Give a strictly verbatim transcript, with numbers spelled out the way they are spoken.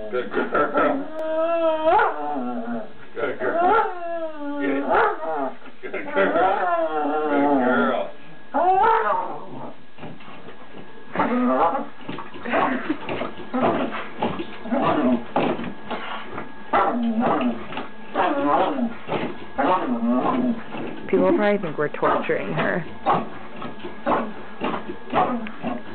Good girl. Good girl. Good, good girl. Good girl. People probably think we're torturing her.